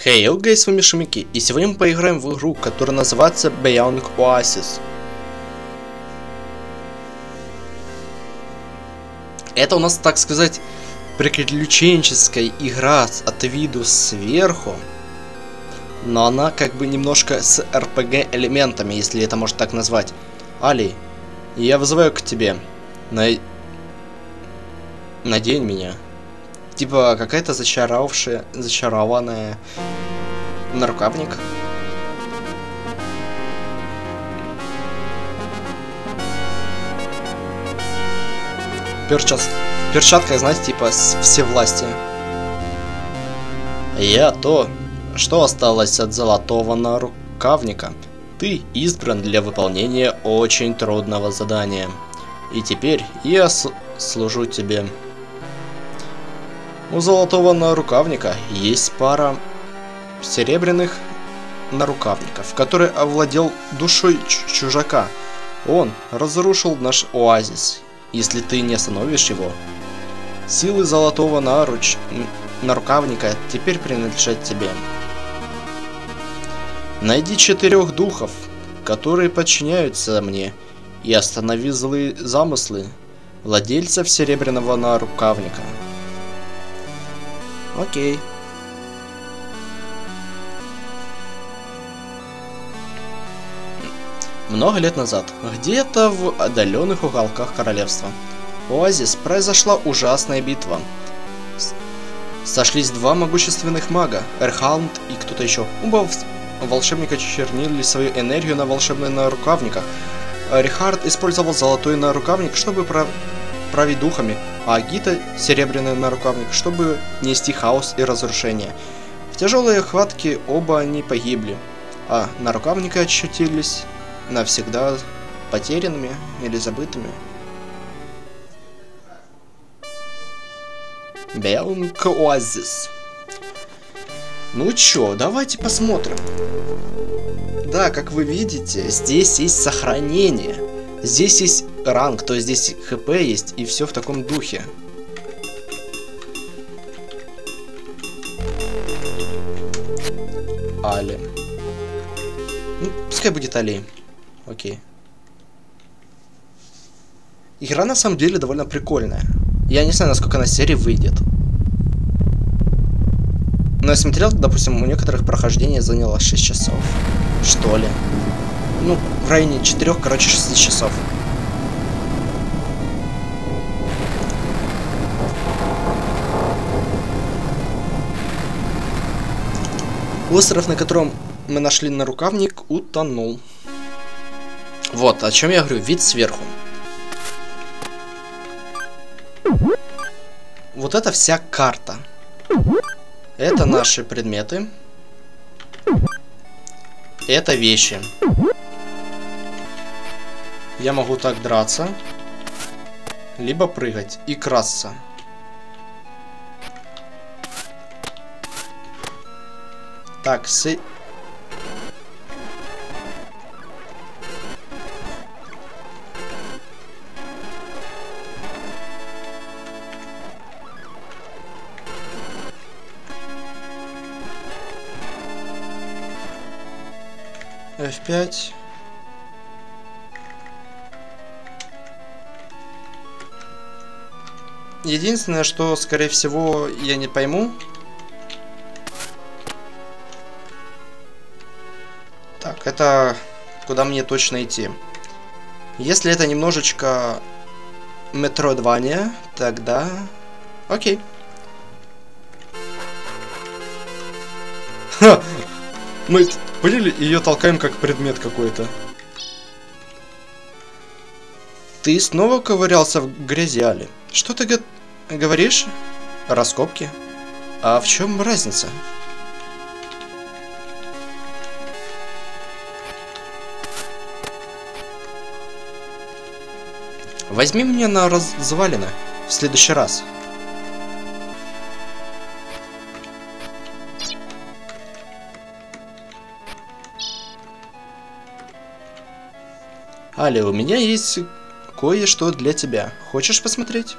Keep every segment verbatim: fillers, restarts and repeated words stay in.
Хей, hey, гей, с вами Шумики, и сегодня мы поиграем в игру, которая называется Beyond Oasis. Это у нас, так сказать, приключенческая игра от виду сверху, но она как бы немножко с эр пи джи элементами, если это можно так назвать. Али, я вызываю к тебе. На... Надень меня. Типа какая-то зачаровавшая, зачарованная нарукавник. Перчат... Перчатка, знаете, типа всевластия. Я то, что осталось от золотого нарукавника. Ты избран для выполнения очень трудного задания. И теперь я с... служу тебе. У золотого нарукавника есть пара серебряных нарукавников, который овладел душой чужака. Он разрушил наш оазис. Если ты не остановишь его, силы золотого наруч... нарукавника теперь принадлежат тебе. Найди четырех духов, которые подчиняются мне, и останови злые замыслы владельцев серебряного нарукавника. Окей. Много лет назад, где-то в отдаленных уголках королевства Оазис, произошла ужасная битва. Сошлись два могущественных мага, Эрхалнд и кто-то еще. Оба волшебника чернили свою энергию на волшебных нарукавниках. Рихард использовал золотой нарукавник, чтобы прав... править духами, а Агита — серебряный нарукавник, чтобы нести хаос и разрушение. В тяжелой хватке оба они погибли, а нарукавники очутились навсегда потерянными или забытыми. Beyond Oasis. Ну чё, давайте посмотрим. Да, как вы видите, здесь есть сохранение. Здесь есть ранг, то есть здесь хп есть, и все в таком духе. Али. Ну, пускай будет Али. Окей. Игра на самом деле довольно прикольная. Я не знаю, насколько на серии выйдет. Но я смотрел, допустим, у некоторых прохождение заняло шесть часов. Что ли? Ну, в районе четырёх, короче, шести часов. Остров, на котором мы нашли нарукавник, утонул. Вот, о чем я говорю, вид сверху. Вот это вся карта. Это наши предметы. Это вещи. Я могу так драться, либо прыгать и красться. Так, с... эф пять. Единственное, что, скорее всего, я не пойму. Так, это куда мне точно идти? Если это немножечко метроидвания, тогда окей. Ха! Мы поняли, ее толкаем как предмет какой-то. Ты снова ковырялся в грязи, Али? Что ты го говоришь? Раскопки? А в чем разница? Возьми меня на развалины в следующий раз. Али, у меня есть кое-что для тебя. Хочешь посмотреть?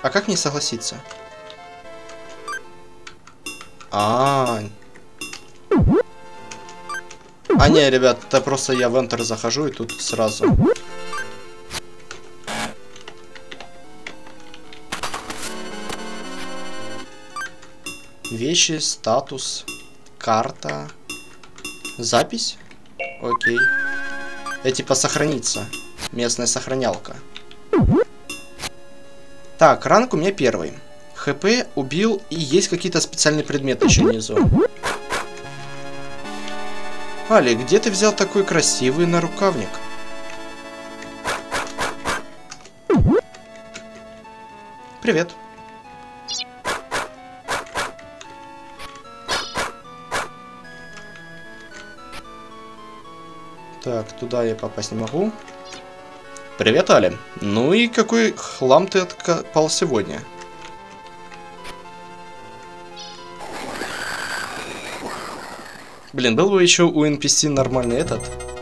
А как не согласиться? А, -а, -а. а не, ребят, это просто я в Enter захожу и тут сразу. Вещи, статус, карта, запись. Окей. Это типа сохранится. Местная сохранялка. Так, ранг у меня первый. ХП убил, и есть какие-то специальные предметы еще внизу. Али, где ты взял такой красивый нарукавник? Привет. Так, туда я попасть не могу. Привет, Али. Ну и какой хлам ты откопал сегодня? Блин, был бы еще у эн пи си нормальный этот.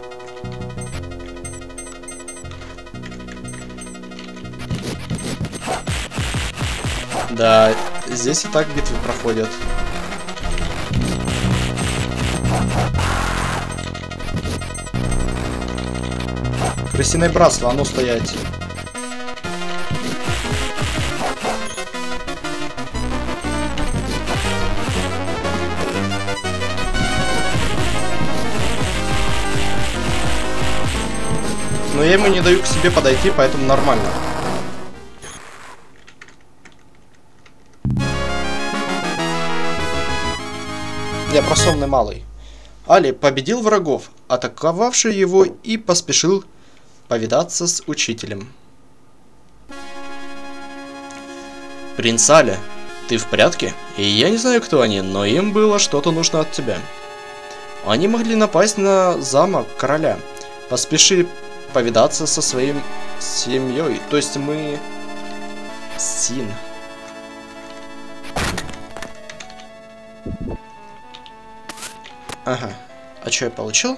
Да, здесь и так битвы проходят. Крысиное братство, а ну стоять. Но я ему не даю к себе подойти, поэтому нормально. Я просомный малый. Али победил врагов, атаковавший его, и поспешил повидаться с учителем. Принц Али, ты в порядке? И я не знаю, кто они, но им было что-то нужно от тебя. Они могли напасть на замок короля. Поспеши повидаться со своим семьей. То есть мы... Син. Ага. А что я получил?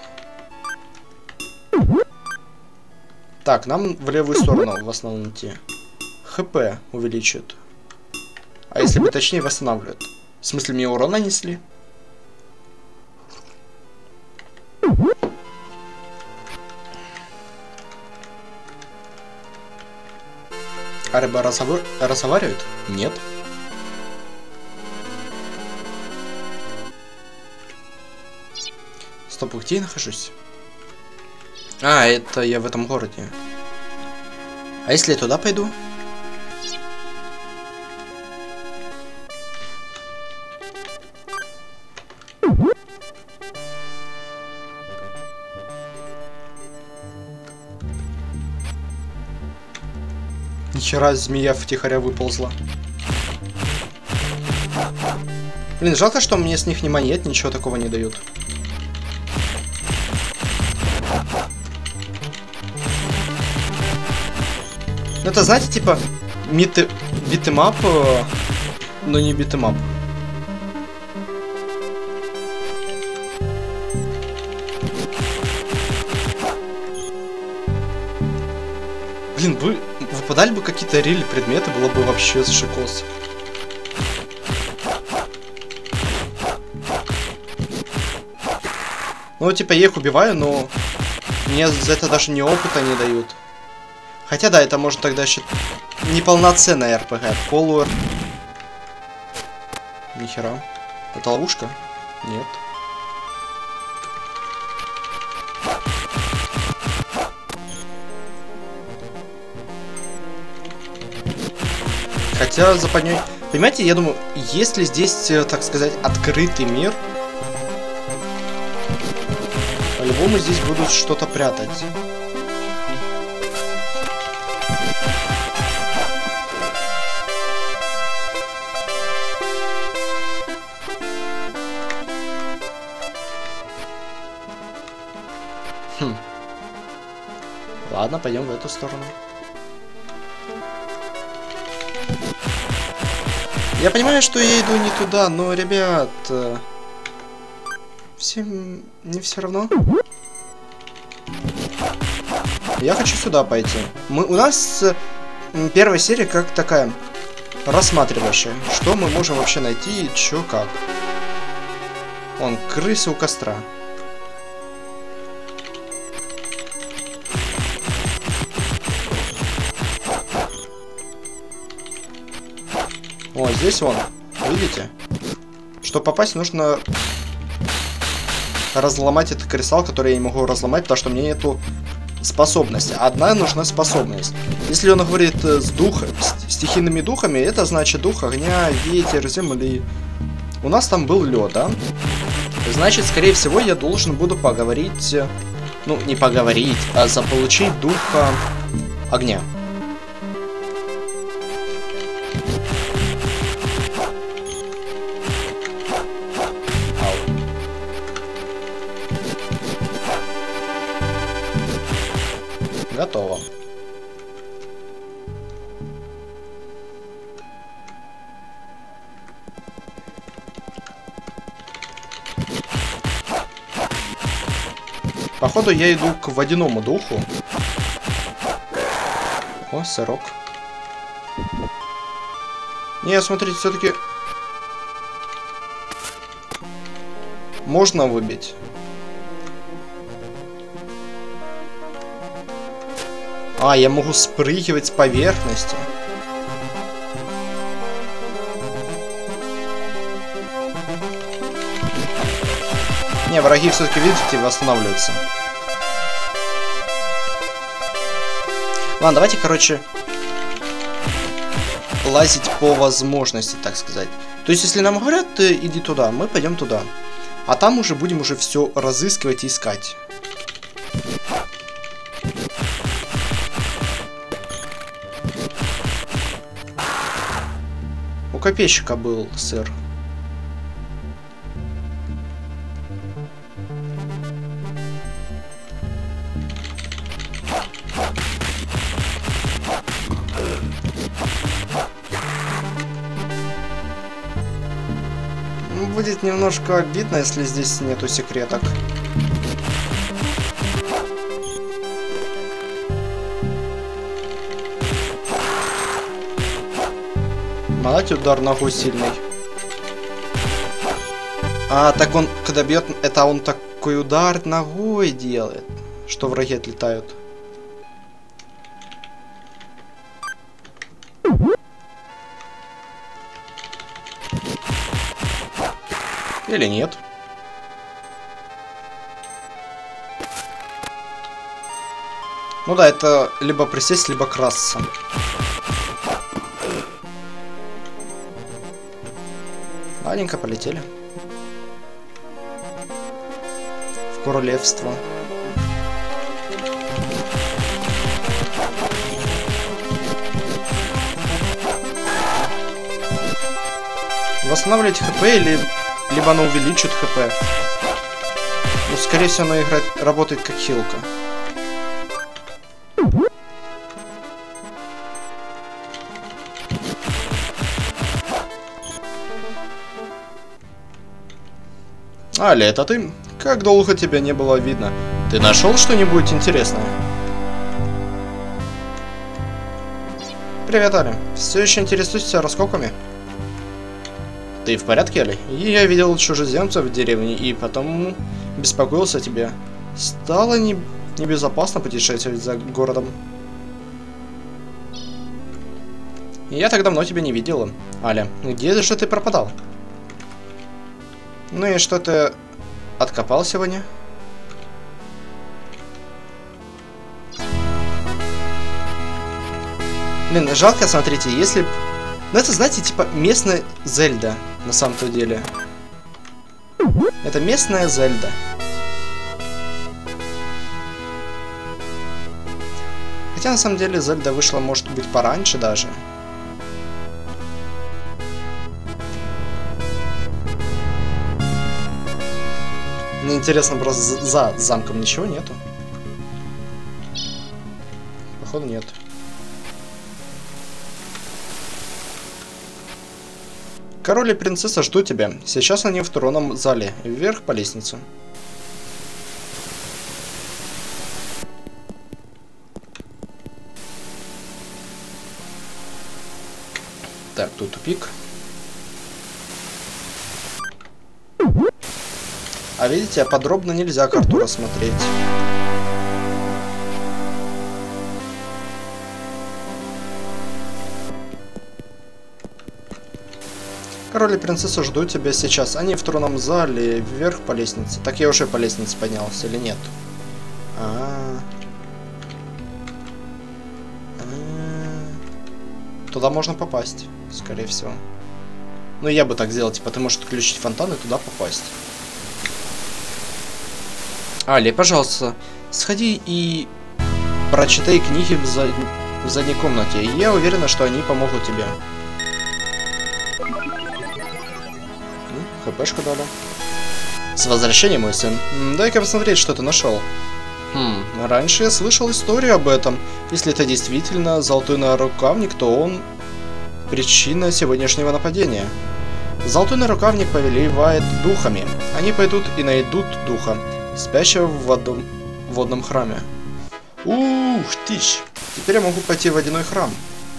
Так, нам в левую сторону в основном идти. ХП увеличит. А если бы точнее, восстанавливает. В смысле, мне урон нанесли? А рыба разговор... разговаривает? Нет. Стоп, где я нахожусь? А, это я в этом городе. А если я туда пойду? Нихера, змея втихаря выползла. Блин, жалко, что мне с них ни монет, ничего такого не дают. Ну это, знаете, типа миты... битэмап, но не битэмап. Блин, вы выпадали бы какие-то рели предметы, было бы вообще шикос. Ну, типа, я их убиваю, но мне за это даже ни опыта не дают. Хотя, да, это может тогда еще неполноценная эр пэ гэ, полу. Нихера. Это ловушка? Нет. Хотя западней... Понимаете, я думаю, если здесь, так сказать, открытый мир, по-любому здесь будут что-то прятать. Хм. Ладно, пойдем в эту сторону. Я понимаю, что я иду не туда, но, ребят, всем не все равно. Я хочу сюда пойти. Мы, у нас первая серия как такая рассматривающая. Что мы можем вообще найти, чё как. Вон, крысы у костра. О, здесь вон, видите? Чтобы попасть, нужно разломать этот кристалл, который я не могу разломать, потому что мне нету способности. Одна нужна способность. Если он говорит с духом, с стихийными духами, это значит дух огня, ветер, земли. У нас там был лед, да? Значит, скорее всего, я должен буду поговорить... Ну, не поговорить, а заполучить духа огня. Готово. Походу, я иду к водяному духу. О, сырок. Не, смотрите, все-таки можно выбить. А, я могу спрыгивать с поверхности. Не, враги все-таки, видите, восстанавливаются. Ладно, давайте, короче, лазить по возможности, так сказать. То есть, если нам говорят, иди туда, мы пойдем туда. А там уже будем уже все разыскивать и искать. У копейщика был сыр. Будет немножко обидно, если здесь нету секреток. Молодец, удар ногой сильный. А, так он, когда бьет, это он такой удар ногой делает, что враги отлетают. Или нет? Ну да, это либо присесть, либо красться. Ладненько, полетели. В королевство. Восстанавливать хп или... Либо оно увеличит хп. Ну, скорее всего, оно играет, работает как хилка. Али, это ты? Как долго тебя не было видно? Ты нашел что-нибудь интересное? Привет, Али. Все еще интересуешься раскопками? Ты в порядке, Али? Я видел чужеземцев в деревне и потом беспокоился о тебе. Стало не... небезопасно путешествовать за городом. Я так давно тебя не видела. Аля, где же ты пропадал? Ну и что ты откопал сегодня? Блин, жалко, смотрите, если... Ну это, знаете, типа местная Зельда, на самом-то деле. Это местная Зельда. Хотя, на самом деле, Зельда вышла, может быть, пораньше даже. Мне интересно, просто за замком ничего нету. Походу, нет. Король и принцесса ждут тебя. Сейчас они в тронном зале. Вверх по лестнице. Так, тут тупик. А видите, подробно нельзя карту рассмотреть. Король и принцесса ждут тебя сейчас. Они в тронном зале, вверх по лестнице. Так я уже по лестнице поднялся или нет? А-а-а. А-а-а. Туда можно попасть, скорее всего. Ну, я бы так сделал, типа, ты можешь отключить фонтан и туда попасть. Али, пожалуйста, сходи и прочитай книги в, зад... в задней комнате. Я уверена, что они помогут тебе. ХПшку дали. С возвращением, мой сын. Дай-ка посмотреть, что ты нашел. Хм, раньше я слышал историю об этом. Если это действительно золотой нарукавник, то он причина сегодняшнего нападения. Золотой нарукавник повелевает духами. Они пойдут и найдут духа, спящего в водом... водном храме. Ух ты ж! Теперь я могу пойти в водяной храм.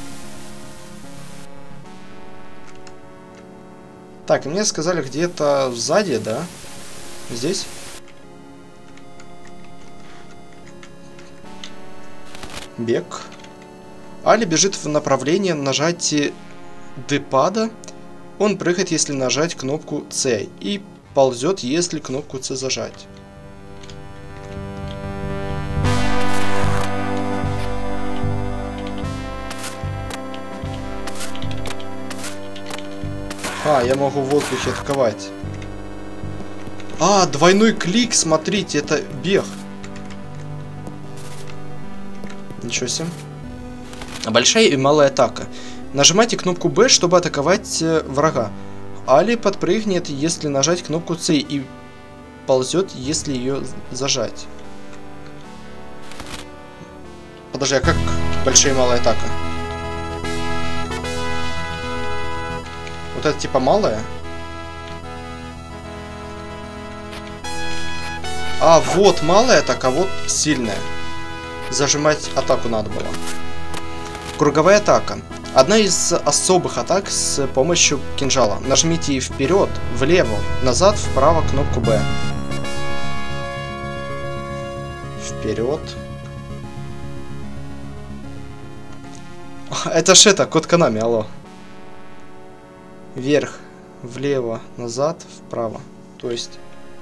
Так, мне сказали где-то сзади, да? Здесь? Бег. Али бежит в направлении нажатия D-пада. Он прыгает, если нажать кнопку C. И ползет, если кнопку C зажать. А, я могу в воздухе атаковать. А, двойной клик, смотрите, это бег. Ничего себе. Большая и малая атака. Нажимайте кнопку B, чтобы атаковать э, врага. Али подпрыгнет, если нажать кнопку C, и ползет, если ее зажать. Подожди, а как большая и малая атака? Вот это типа малая? А, вот малая атака, вот сильная. Зажимать атаку надо было. Круговая атака. Одна из особых атак с помощью кинжала. Нажмите вперед, влево, назад, вправо кнопку B. Вперед. Это ж это, код Konami, алло. Вверх, влево, назад, вправо. То есть...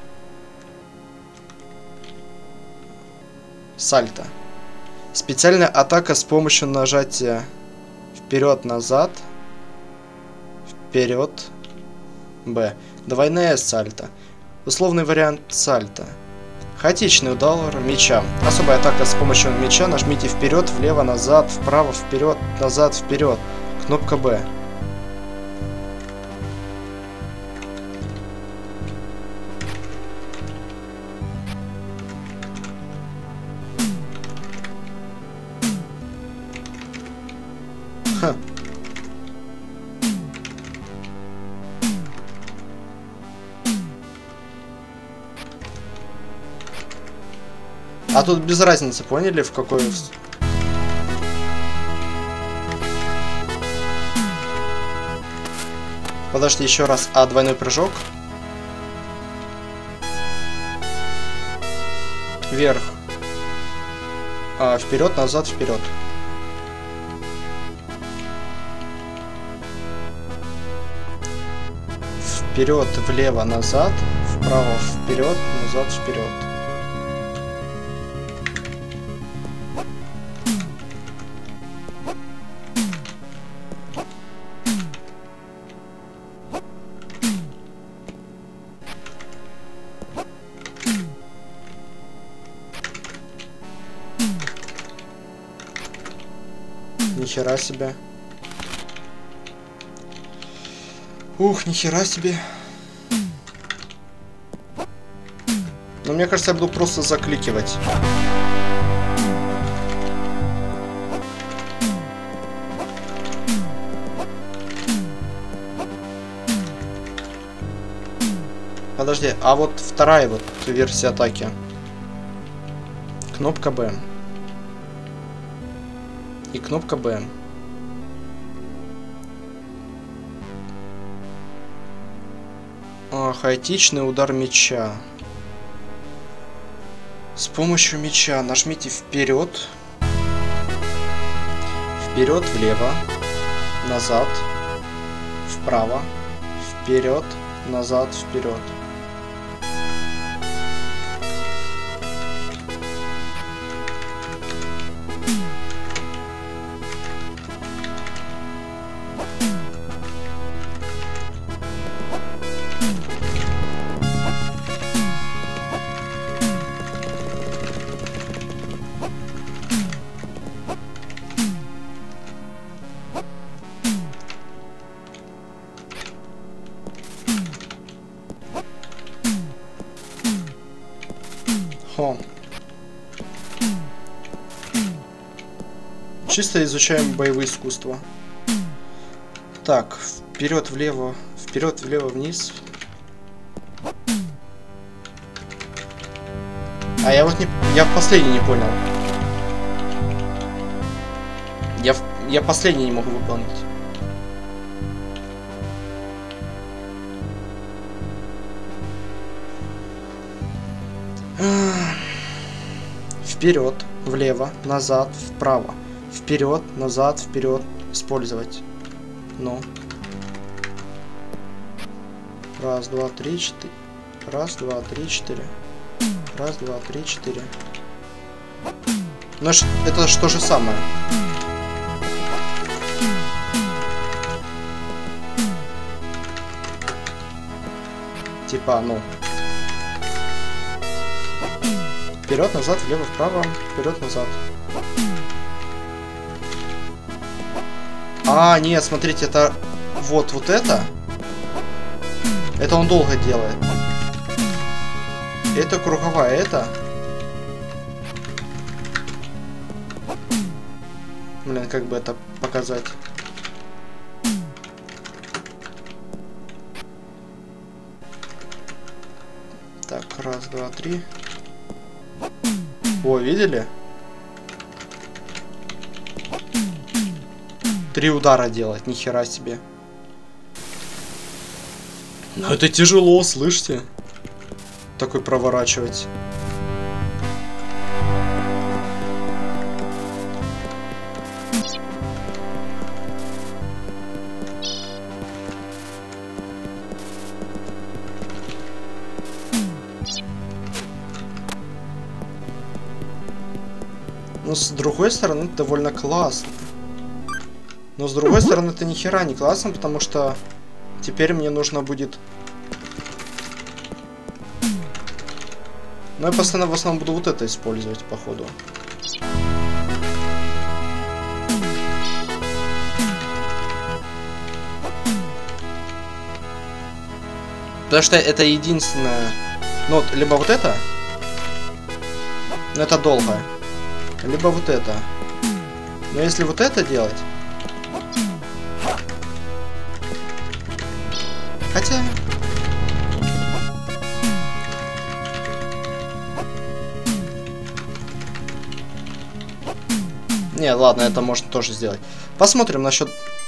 Сальто. Специальная атака с помощью нажатия вперед-назад, вперед, Б. Двойная сальто. Условный вариант сальто. Хаотичный удар меча. Особая атака с помощью меча. Нажмите вперед, влево, назад, вправо, вперед, назад, вперед. Кнопка Б. Ха. А тут без разницы, поняли, в какой... Подожди, еще раз. А, двойной прыжок? Вверх. А, вперед, назад, вперед. Вперед, влево, назад, вправо, вперед, назад, вперед. Нихера себе. Ух, нихера себе. Но мне кажется, я буду просто закликивать. Подожди, а вот вторая вот версия атаки. Кнопка Б. И кнопка Б. А, хаотичный удар меча. С помощью меча нажмите вперед. Вперед, влево. Назад. Вправо. Вперед. Назад, вперед. Хо. Чисто изучаем боевые искусства. Так, вперед, влево, вперед, влево, вниз. А я вот не, я последний не понял. Я, я последний не могу выполнить. Вперед, влево, назад, вправо. Вперед, назад, вперед. Использовать. Ну. Раз, два, три, четыре. Раз, два, три, четыре. Раз, два, три, четыре. Ну, это же то же самое. Типа, ну. Вперед, назад, влево, вправо. Вперед, назад. А, нет, смотрите, это вот, вот это. Это он долго делает. Это круговая, это. Блин, как бы это показать? Так, раз, два, три. О, видели? Три удара делать, нихера себе. Но это тяжело, слышите? Такой проворачивать. Но с другой стороны, это довольно классно. Но с другой стороны, это нихера не классно, потому что теперь мне нужно будет... Ну, я постоянно в основном буду вот это использовать, походу. Потому что это единственное... Ну, вот, либо вот это... Но это долго. Либо вот это. Но если вот это делать... Хотя... Не, ладно, это можно тоже сделать. Посмотрим насчет...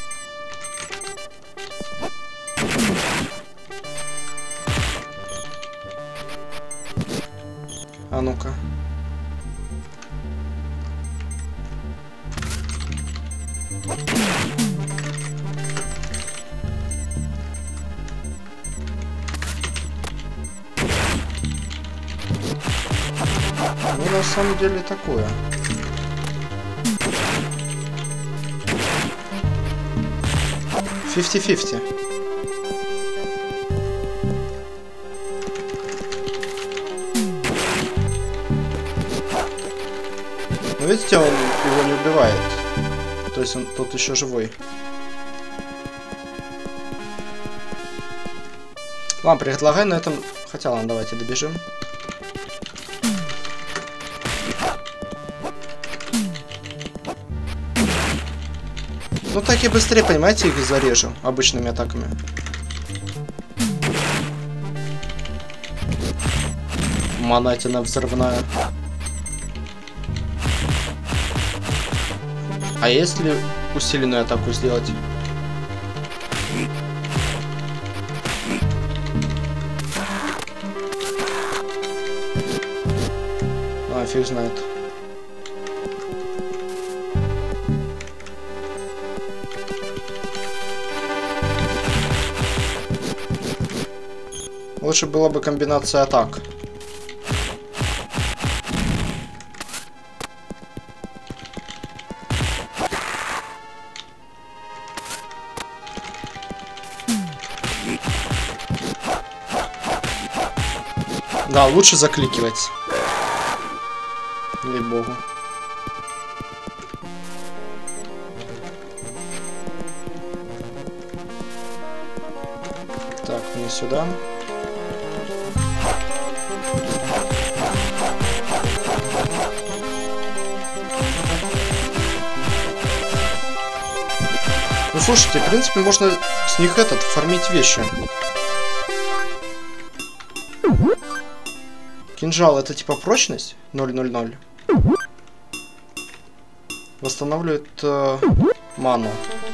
А ну-ка. Ну, на самом деле такое. фифти-фифти. Но видите, он его не убивает. То есть он тут еще живой. Ладно, предлагаю на этом... Хотя ладно, давайте добежим. Ну так я быстрее, понимаете, их зарежу обычными атаками. Манатина взрывная. А если усиленную атаку сделать? А, фиг знает. Лучше была бы комбинация атак. Да, лучше закликивать. Ей-богу. Так, мне сюда. Ну слушайте, в принципе, можно с них этот фармить вещи. Кинжал это типа прочность ноль ноль ноль. Восстанавливает э, ману.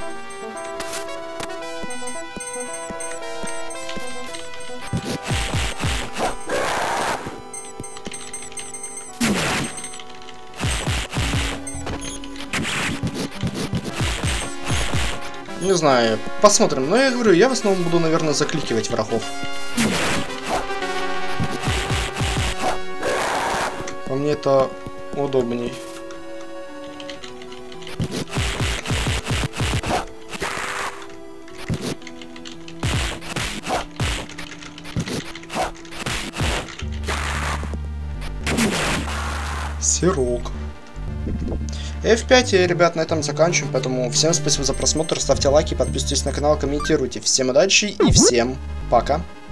Не знаю, посмотрим. Но я говорю, я в основном буду, наверное, закликивать врагов. По мне это удобней. Сирок. эф пять, и, ребят, на этом заканчиваем. Поэтому всем спасибо за просмотр. Ставьте лайки, подписывайтесь на канал, комментируйте. Всем удачи и всем пока.